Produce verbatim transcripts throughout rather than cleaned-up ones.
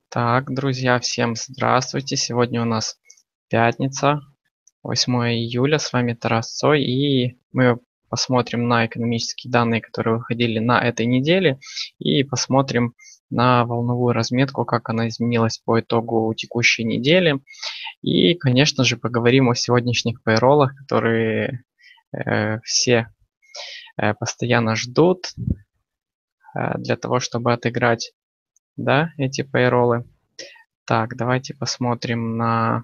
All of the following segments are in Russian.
Так, друзья, всем здравствуйте. Сегодня у нас пятница, восьмое июля. С вами Тарас Цой, и мы посмотрим на экономические данные, которые выходили на этой неделе, и посмотрим на волновую разметку, как она изменилась по итогу текущей недели. И, конечно же, поговорим о сегодняшних пейролах, которые э, все э, постоянно ждут э, для того, чтобы отыграть, да, эти пейролы. Так, давайте посмотрим на...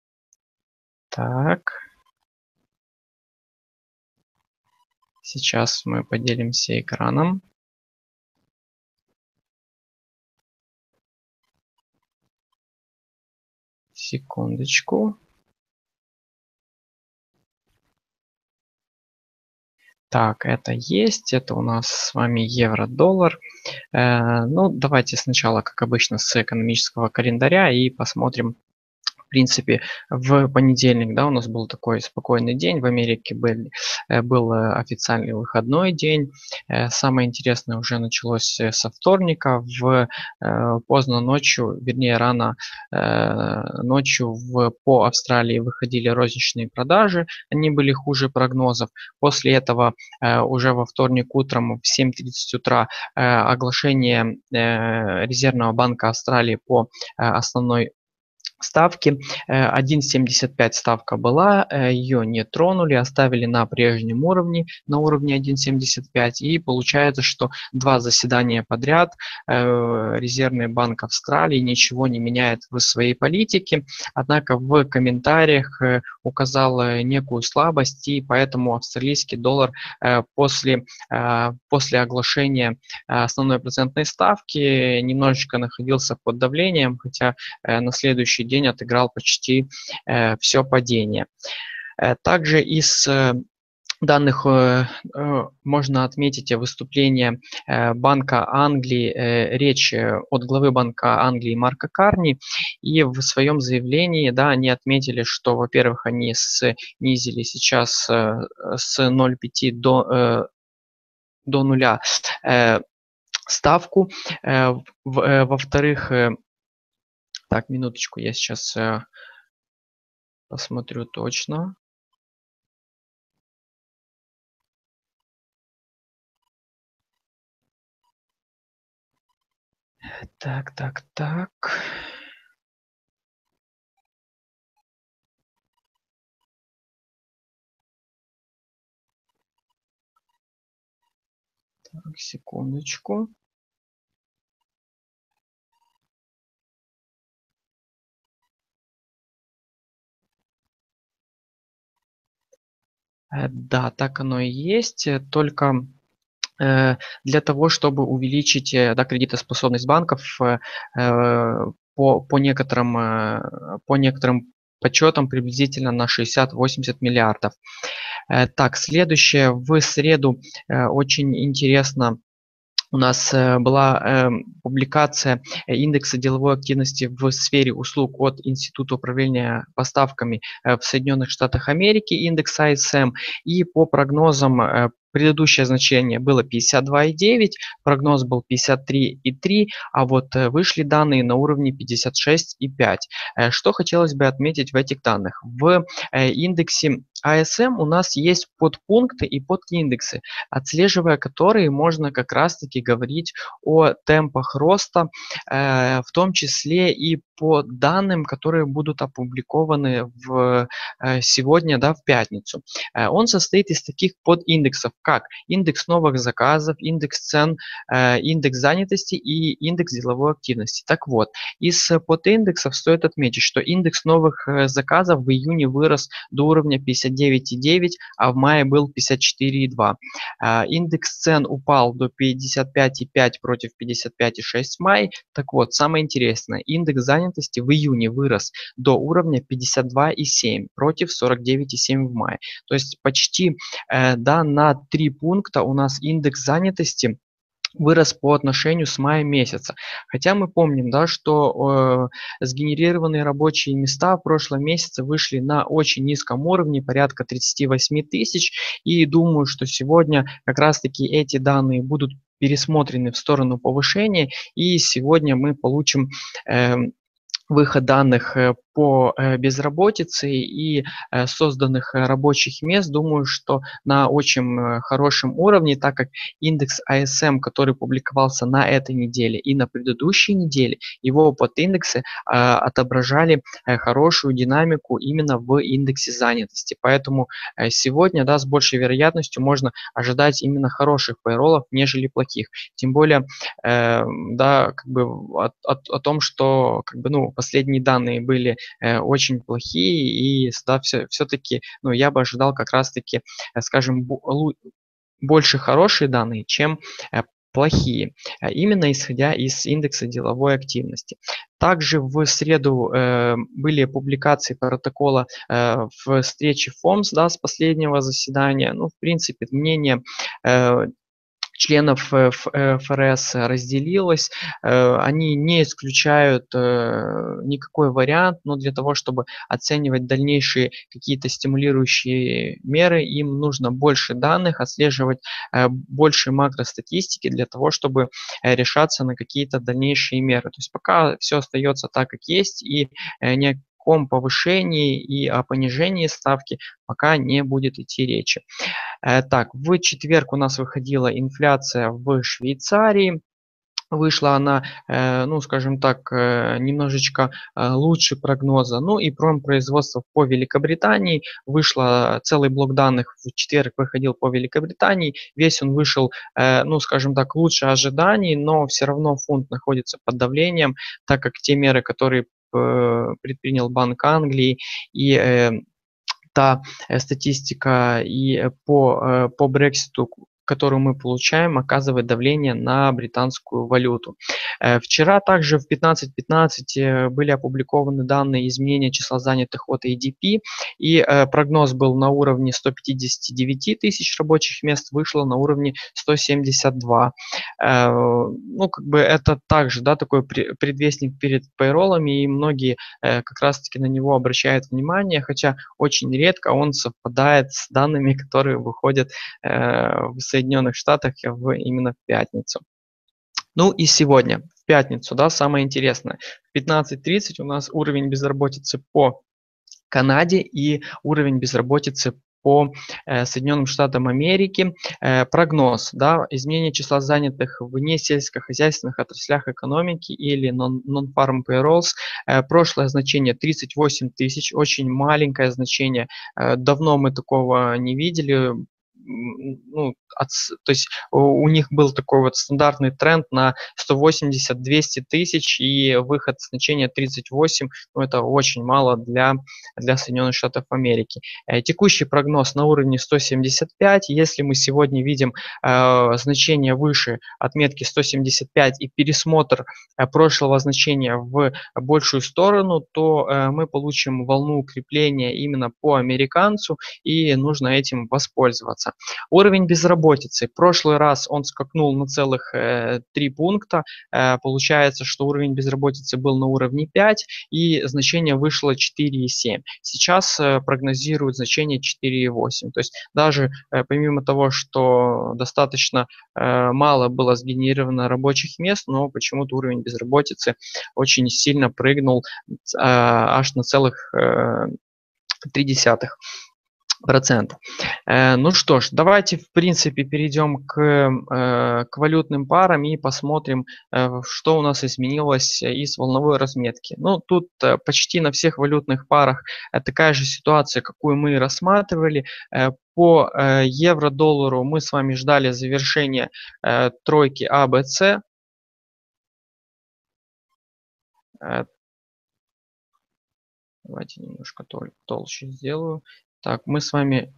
Так, сейчас мы поделимся экраном. Секундочку. Так, это есть, это у нас с вами евро-доллар. Э, ну, давайте сначала, как обычно, с экономического календаря и посмотрим. В принципе, в понедельник, да, у нас был такой спокойный день. В Америке был, э, был э, официальный выходной день. Э, Самое интересное уже началось э, со вторника. В э, поздно ночью, вернее рано э, ночью в, по Австралии выходили розничные продажи. Они были хуже прогнозов. После этого э, уже во вторник утром в семь тридцать утра э, оглашение э, Резервного банка Австралии по э, основной ставки. один семьдесят пять ставка была, ее не тронули, оставили на прежнем уровне, на уровне один семьдесят пять. И получается, что два заседания подряд Резервный банк Австралии ничего не меняет в своей политике. Однако в комментариях указал некую слабость, и поэтому австралийский доллар после, после оглашения основной процентной ставки немножечко находился под давлением, хотя на следующий день отыграл почти э, все падение. Э, также из э, данных э, э, можно отметить выступление э, Банка Англии, э, речь от главы Банка Англии Марка Карни, и в своем заявлении, да, они отметили, что, во-первых, они снизили сейчас э, с ноль целых пяти до, э, до нуля э, ставку, э, в, э, во-вторых, э, так, минуточку, я сейчас э, посмотрю точно. Так, так, так. Так, секундочку. Э, Да, так оно и есть. э, Только э, для того, чтобы увеличить э, да, кредитоспособность банков э, э, по, по некоторым, э, по некоторым подсчетам приблизительно на шестьдесят-восемьдесят миллиардов. Э, Так, следующее. В среду э, очень интересно. У нас э, была э, публикация э, индекса деловой активности в сфере услуг от Института управления поставками э, в Соединенных Штатах Америки, индекс ай эс эм, и по прогнозам э, предыдущее значение было пятьдесят два и девять, прогноз был пятьдесят три и три, а вот э, вышли данные на уровне пятьдесят шесть и пять. Э, Что хотелось бы отметить в этих данных? В э, индексе ай эс эм у нас есть подпункты и подиндексы, отслеживая которые можно как раз-таки говорить о темпах роста, э, в том числе и по данным, которые будут опубликованы в, э, сегодня, да, в пятницу. Э, он состоит из таких подиндексов, как индекс новых заказов, индекс цен, э, индекс занятости и индекс деловой активности. Так вот, из э, подиндексов стоит отметить, что индекс новых э, заказов в июне вырос до уровня пятьдесят девять и девять, а в мае был пятьдесят четыре и два. А, Индекс цен упал до пятьдесят пять и пять против пятьдесят пять и шесть в мае. Так вот, самое интересное, индекс занятости в июне вырос до уровня пятьдесят два и семь против сорок девять и семь в мае. То есть почти э, да, на три пункта у нас индекс занятости вырос по отношению с мая месяца. Хотя мы помним, да, что э, сгенерированные рабочие места в прошлом месяце вышли на очень низком уровне, порядка тридцати восьми тысяч. И думаю, что сегодня как раз-таки эти данные будут пересмотрены в сторону повышения, и сегодня мы получим э, выход данных э, по э, безработице и э, созданных э, рабочих мест. Думаю, что на очень э, хорошем уровне, так как индекс А Эс Эм, который публиковался на этой неделе и на предыдущей неделе, его подиндексы э, отображали э, хорошую динамику именно в индексе занятости. Поэтому э, сегодня, да, с большей вероятностью можно ожидать именно хороших пейроллов, нежели плохих. Тем более, э, да, как бы о, о, о том, что как бы, ну, последние данные были э, очень плохие, и да, все, все-таки, ну, я бы ожидал как раз-таки, э, скажем, бо- больше хорошие данные, чем э, плохие, а именно исходя из индекса деловой активности. Также в среду э, были публикации протокола э, в встрече ФОМС, да, с последнего заседания. Ну, в принципе, мнение э, членов э, Ф- э, Эф Эр Эс разделилось. Э, Они не исключают э, никакой вариант, но для того, чтобы оценивать дальнейшие какие-то стимулирующие меры, им нужно больше данных, отслеживать э, больше макростатистики для того, чтобы э, решаться на какие-то дальнейшие меры. То есть пока все остается так, как есть, и э, ни о каком повышении и о понижении ставки пока не будет идти речи. Э, Так, в четверг у нас выходила инфляция в Швейцарии. Вышла она, э, ну, скажем так, э, немножечко э, лучше прогноза. Ну и промпроизводство по Великобритании. Вышло целый блок данных в четверг выходил по Великобритании. Весь он вышел, э, ну, скажем так, лучше ожиданий, но все равно фунт находится под давлением, так как те меры, которые э, предпринял Банк Англии и э, та э, статистика и э, по, э, по Брекситу, которую мы получаем, оказывает давление на британскую валюту. Э, Вчера также в пятнадцать пятнадцать э, были опубликованы данные изменения числа занятых от A D P, и э, прогноз был на уровне сто пятьдесят девять тысяч рабочих мест, вышло на уровне сто семьдесят два. Э, Ну, как бы это также, да, такой пре- предвестник перед пейроллами, и многие э, как раз-таки на него обращают внимание, хотя очень редко он совпадает с данными, которые выходят э, в Соединенных Штатах в, именно в пятницу. Ну и сегодня, в пятницу, да, самое интересное. В пятнадцать тридцать у нас уровень безработицы по Канаде и уровень безработицы по э, Соединенным Штатам Америки. Э, прогноз, да, изменение числа занятых в несельскохозяйственных отраслях экономики или non- non-farm payrolls. Э, прошлое значение тридцать восемь тысяч, очень маленькое значение. Э, давно мы такого не видели. М, Ну, от с- то есть у, у них был такой вот стандартный тренд на сто восемьдесят двести тысяч, и выход значения тридцать восемь, ну, это очень мало для для Соединенных Штатов Америки. Э, Текущий прогноз на уровне сто семьдесят пять. Если мы сегодня видим э, значение выше отметки сто семьдесят пять и пересмотр э, прошлого значения в большую сторону, то э, мы получим волну укрепления именно по американцу, и нужно этим воспользоваться. Уровень безработицы. В прошлый раз он скакнул на целых э, три пункта. Э, получается, что уровень безработицы был на уровне пять, и значение вышло четыре и семь. Сейчас э, прогнозируют значение четыре и восемь. То есть даже э, помимо того, что достаточно э, мало было сгенерировано рабочих мест, но почему-то уровень безработицы очень сильно прыгнул э, аж на целых э, три десятых процента. Э, Ну что ж, давайте в принципе перейдем к, э, к валютным парам и посмотрим, э, что у нас изменилось из волновой разметки. Ну, тут э, почти на всех валютных парах э, такая же ситуация, какую мы рассматривали. Э, По э, евро-доллару мы с вами ждали завершения э, тройки А Б С. Э, Давайте немножко тол- толще сделаю. Так, мы с вами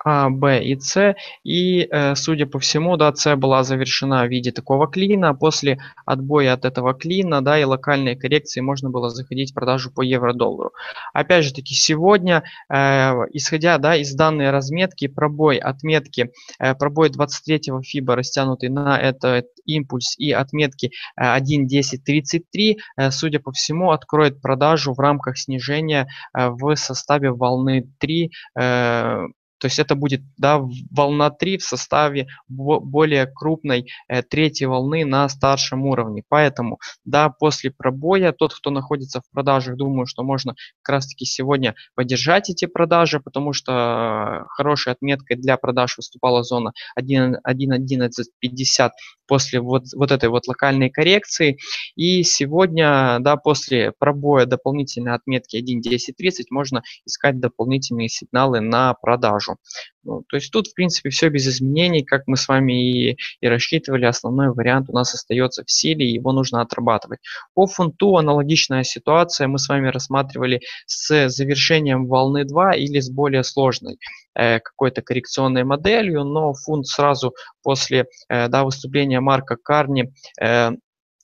А, Б и С. И, э, судя по всему, да, С была завершена в виде такого клина. После отбоя от этого клина, да, и локальной коррекции можно было заходить в продажу по евро-доллару. Опять же таки, сегодня, э, исходя, да, из данной разметки, пробой отметки, э, пробой двадцать третьего фиба, растянутый на этот импульс, и отметки э, один десять тридцать три, э, судя по всему, откроет продажу в рамках снижения э, в составе волны три. Э, то есть это будет, да, волна три в составе более крупной э, третьей волны на старшем уровне. Поэтому, да, после пробоя тот, кто находится в продажах, думаю, что можно как раз таки сегодня поддержать эти продажи, потому что хорошей отметкой для продаж выступала зона один одиннадцать пятьдесят после вот, вот этой вот локальной коррекции. И сегодня, да, после пробоя дополнительной отметки один десять тридцать можно искать дополнительные сигналы на продажу. Ну, то есть тут, в принципе, все без изменений, как мы с вами и, и рассчитывали. Основной вариант у нас остается в силе, и его нужно отрабатывать. По фунту аналогичная ситуация. Мы с вами рассматривали с завершением волны два или с более сложной э, какой-то коррекционной моделью, но фунт сразу после э, да, выступления Марка Карни э,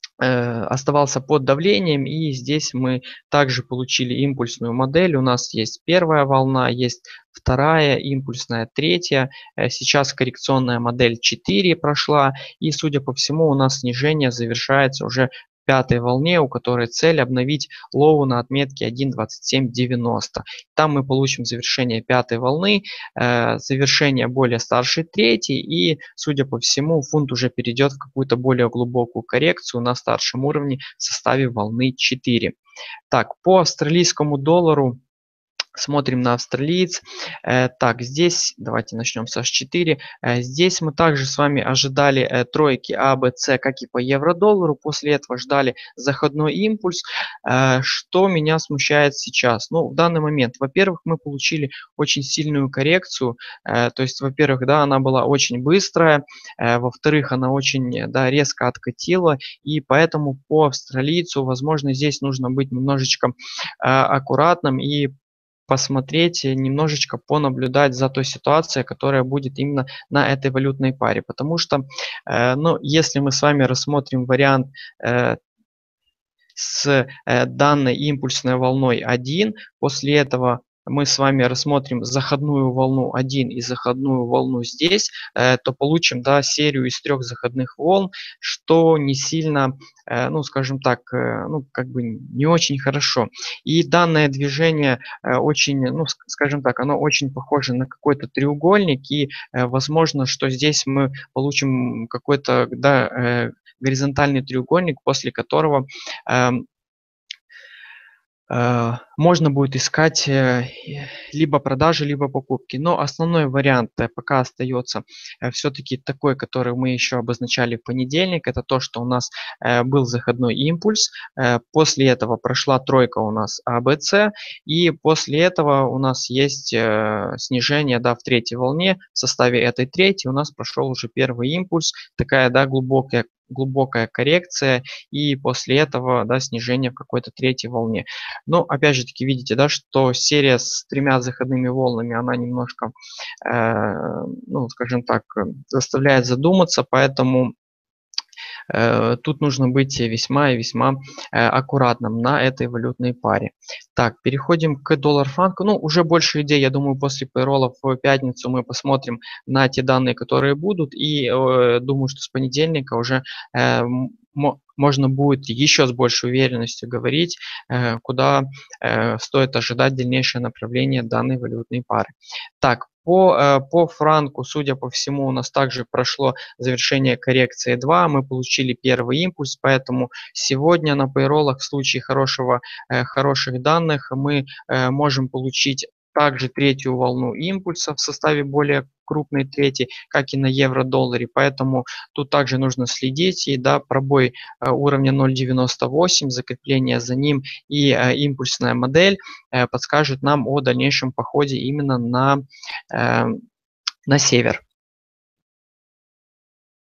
оставался под давлением, и здесь мы также получили импульсную модель. У нас есть первая волна, есть вторая импульсная, третья. Сейчас коррекционная модель четыре прошла, и, судя по всему, у нас снижение завершается уже пятой волне, у которой цель обновить лоу на отметке один двадцать семь девяносто. Там мы получим завершение пятой волны, э, завершение более старшей третьей, и, судя по всему, фунт уже перейдет в какую-то более глубокую коррекцию на старшем уровне в составе волны четыре. Так, по австралийскому доллару. Смотрим на австралиец. Э, так, здесь давайте начнем с эйч четыре. Э, здесь мы также с вами ожидали э, тройки А, Б, С, как и по евро-доллару. После этого ждали заходной импульс. Э, что меня смущает сейчас? Ну, в данный момент, во-первых, мы получили очень сильную коррекцию. Э, то есть, во-первых, да, она была очень быстрая. Э, во-вторых, она очень, да, резко откатила. И поэтому по австралийцу, возможно, здесь нужно быть немножечко э, аккуратным и посмотреть, э, немножечко понаблюдать за той ситуацией, которая будет именно на этой валютной паре. Потому что, э, ну, если мы с вами рассмотрим вариант э, с э, данной импульсной волной один, после этого мы с вами рассмотрим заходную волну один и заходную волну здесь, э, то получим, да, серию из трех заходных волн, что не сильно, э, ну, скажем так, э, ну, как бы не очень хорошо. И данное движение э, очень, ну, ск- скажем так, оно очень похоже на какой-то треугольник, и э, возможно, что здесь мы получим какой-то, да, э, горизонтальный треугольник, после которого эм, э, можно будет искать э, либо продажи, либо покупки. Но основной вариант э, пока остается э, все-таки такой, который мы еще обозначали в понедельник. Это то, что у нас э, был заходной импульс. Э, после этого прошла тройка у нас А, Б, С. И после этого у нас есть э, снижение, да, в третьей волне. В составе этой третьей у нас прошел уже первый импульс. Такая, да, глубокая глубокая коррекция, и после этого, да, снижение в какой-то третьей волне. Но опять же таки видите, да, что серия с тремя заходными волнами, она немножко, э, ну, скажем так, э, заставляет задуматься, поэтому э, тут нужно быть весьма и весьма э, аккуратным на этой валютной паре. Так, переходим к доллар-франку. Ну, уже больше идей, я думаю, после пейроллов в пятницу мы посмотрим на те данные, которые будут, и э, думаю, что с понедельника уже э, можно будет еще с большей уверенностью говорить, э, куда э, стоит ожидать дальнейшее направление данной валютной пары. Так, по, э, по франку, судя по всему, у нас также прошло завершение коррекции два, мы получили первый импульс, поэтому сегодня на пейроллах в случае хорошего, э, хороших данных мы э, можем получить также третью волну импульса в составе более крупной трети, как и на евро-долларе, поэтому тут также нужно следить, и, да, пробой э, уровня ноль девяносто восемь, закрепление за ним и э, импульсная модель э, подскажет нам о дальнейшем походе именно на, э, на север.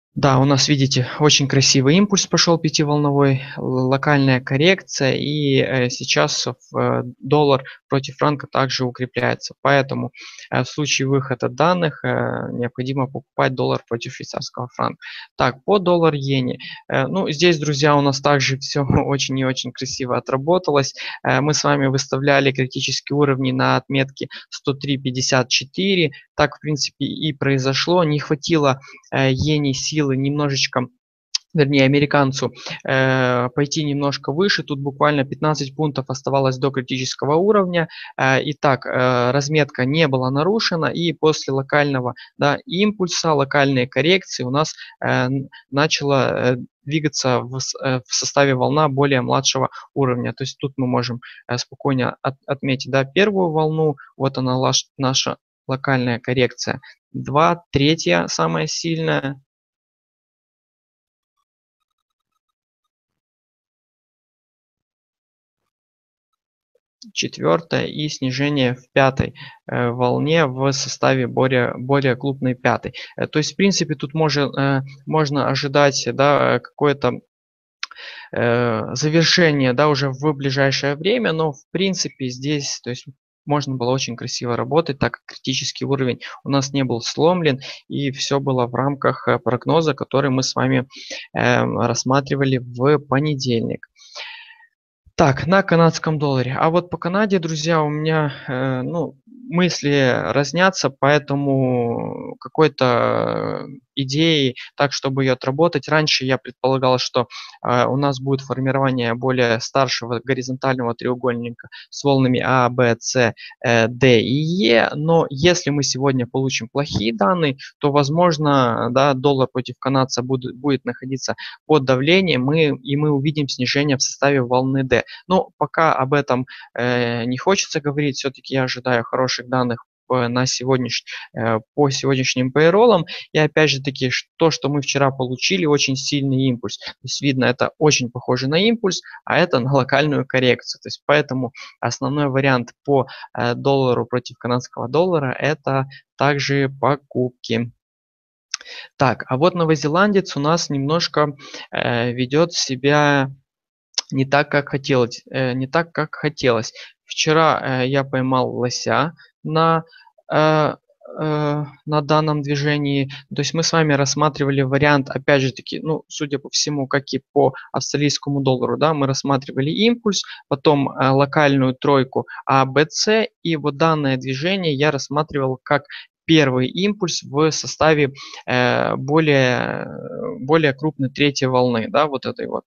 Да, у нас, видите, очень красивый импульс пошел пятиволновой, локальная коррекция, и э, сейчас в, э, доллар против франка также укрепляется. Поэтому э, в случае выхода данных э, необходимо покупать доллар против швейцарского франка. Так, по доллар-иене. Э, ну, здесь, друзья, у нас также все очень и очень красиво отработалось. Э, мы с вами выставляли критические уровни на отметке сто три пятьдесят четыре. Так, в принципе, и произошло. Не хватило э, иене силы немножечко, вернее американцу, э, пойти немножко выше. Тут буквально пятнадцать пунктов оставалось до критического уровня. Э, итак, э, разметка не была нарушена, и после локального, да, импульса, локальной коррекции у нас э, начала э, двигаться в, э, в составе волна более младшего уровня. То есть тут мы можем э, спокойно от, отметить, да, первую волну, вот она лаш, наша локальная коррекция. Два, третья самая сильная. Четвертая и снижение в пятой э, волне в составе более, более крупной пятой. Э, то есть, в принципе, тут можно, э, можно ожидать, да, какое-то э, завершение, да, уже в ближайшее время, но, в принципе, здесь, то есть, можно было очень красиво работать, так как критический уровень у нас не был сломлен, и все было в рамках э, прогноза, который мы с вами э, рассматривали в понедельник. Так, на канадском долларе. А вот по Канаде, друзья, у меня, э, ну, мысли разнятся, поэтому какой-то идеи, так, чтобы ее отработать. Раньше я предполагал, что э, у нас будет формирование более старшего горизонтального треугольника с волнами А, Б, С, э, Д и Е, но если мы сегодня получим плохие данные, то, возможно, да, доллар против канадца будет, будет находиться под давлением, мы, и мы увидим снижение в составе волны D. Но пока об этом э, не хочется говорить, все-таки я ожидаю хороших данных по- на сегодняш... э, по сегодняшним пейроллам. И опять же таки, ш- то, что мы вчера получили, очень сильный импульс. То есть видно, это очень похоже на импульс, а это на локальную коррекцию. То есть поэтому основной вариант по э, доллару против канадского доллара это также покупки. Так, а вот новозеландец у нас немножко э, ведет себя не так, как хотелось, э, не так, как хотелось. Вчера э, я поймал лося на, э, э, на данном движении. То есть мы с вами рассматривали вариант, опять же таки, ну, судя по всему, как и по австралийскому доллару, да, мы рассматривали импульс, потом э, локальную тройку А, Б, С, и вот данное движение я рассматривал как первый импульс в составе э, более, более крупной третьей волны, да, вот этой вот.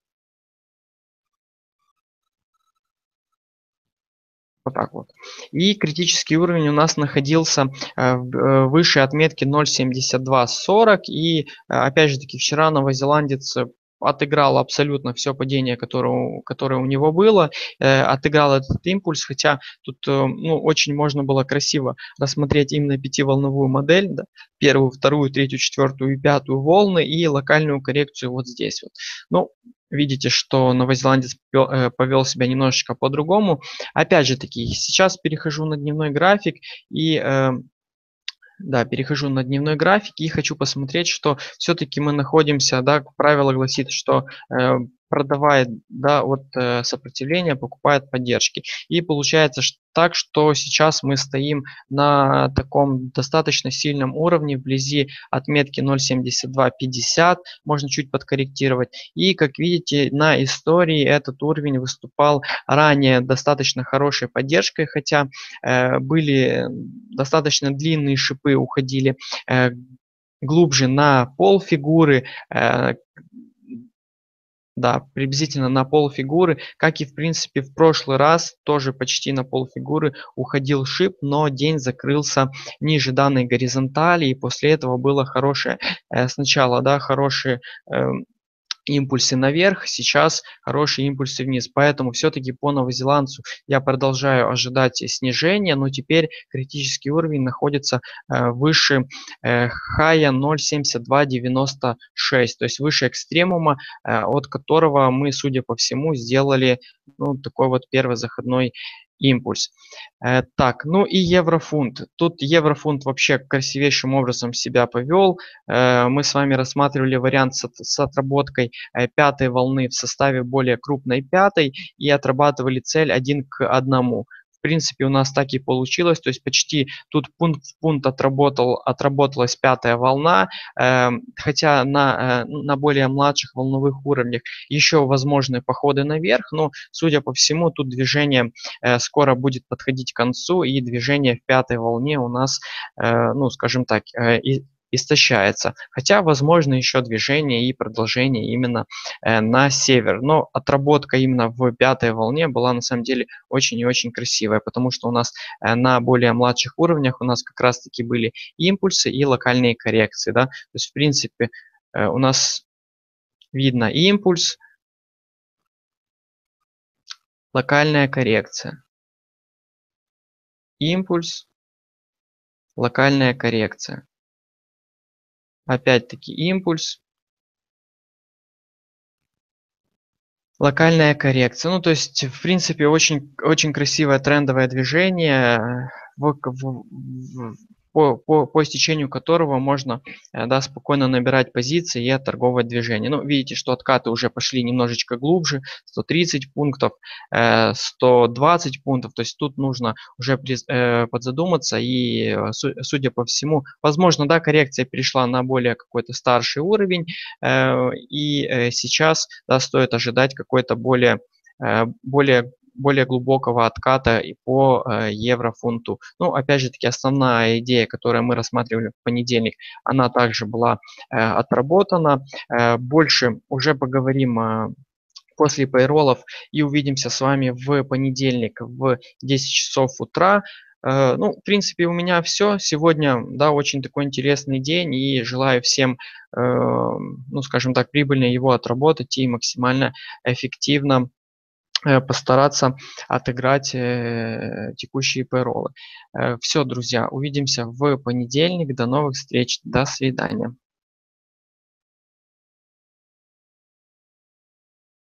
Вот так вот. И критический уровень у нас находился э, в- э, выше отметки ноль семьдесят два сорок. И э, опять же таки вчера новозеландец э, отыграл абсолютно все падение, которое, у- которое у него было, э, отыграл этот импульс, хотя тут э, ну, очень можно было красиво рассмотреть именно пятиволновую модель, да, первую, вторую, третью, четвертую и пятую волны и локальную коррекцию вот здесь вот. Ну, видите, что новозеландец пё- э, повел себя немножечко по-другому. Опять же таки, сейчас перехожу на дневной график и э, да, перехожу на дневной график и хочу посмотреть, что все-таки мы находимся, да, правило гласит, что э, продавает, да, от э, сопротивления, покупает поддержки. И получается ш- так, что сейчас мы стоим на таком достаточно сильном уровне вблизи отметки ноль семьдесят два пятьдесят, можно чуть подкорректировать. И как видите, на истории этот уровень выступал ранее достаточно хорошей поддержкой, хотя э, были достаточно длинные шипы, уходили э, глубже на пол фигуры, э, да, приблизительно на пол фигуры, как и в принципе в прошлый раз тоже почти на пол фигуры уходил шип, но день закрылся ниже данной горизонтали, и после этого было хорошее, э, сначала, да, хорошие э, импульсы наверх, сейчас хорошие импульсы вниз. Поэтому все-таки по новозеландцу я продолжаю ожидать снижения, но теперь критический уровень находится э, выше э, хая ноль семьдесят два девяносто шесть, то есть выше экстремума, э, от которого мы, судя по всему, сделали ну, такой вот первый заходной импульс. Э, так, ну и еврофунт. Тут еврофунт вообще красивейшим образом себя повел. Э, мы с вами рассматривали вариант с, с отработкой э, пятой волны в составе более крупной пятой и отрабатывали цель один к одному. В принципе, у нас так и получилось, то есть почти тут пункт в пункт отработал, отработалась пятая волна, э, хотя на, э, на более младших волновых уровнях еще возможны походы наверх, но, судя по всему, тут движение э, скоро будет подходить к концу, и движение в пятой волне у нас, э, ну, скажем так, э, и, истощается. Хотя возможно еще движение и продолжение именно э, на север. Но отработка именно в пятой волне была на самом деле очень и очень красивая, потому что у нас э, на более младших уровнях у нас как раз таки были импульсы и локальные коррекции. Да? То есть в принципе э, у нас видно импульс, локальная коррекция. Импульс, локальная коррекция. Опять-таки импульс, локальная коррекция. Ну, то есть, в принципе, очень, очень красивое трендовое движение, в, в, в, по, по, по истечению которого можно э, да, спокойно набирать позиции и отторговать движение. Ну, видите, что откаты уже пошли немножечко глубже, сто тридцать пунктов, э, сто двадцать пунктов. То есть тут нужно уже приз, э, подзадуматься и, э, су, судя по всему, возможно, да, коррекция перешла на более какой-то старший уровень, э, и э, сейчас да, стоит ожидать какой-то более, э, более более глубокого отката и по э, еврофунту. Ну, опять же таки, основная идея, которую мы рассматривали в понедельник, она также была э, отработана. Э, больше уже поговорим э, после пейроллов и увидимся с вами в понедельник в десять часов утра. Э, ну, в принципе, у меня все. Сегодня, да, очень такой интересный день и желаю всем, э, ну, скажем так, прибыльно его отработать и максимально эффективно постараться отыграть э, текущие пейроллы. Э, все, друзья, увидимся в понедельник. До новых встреч. До свидания.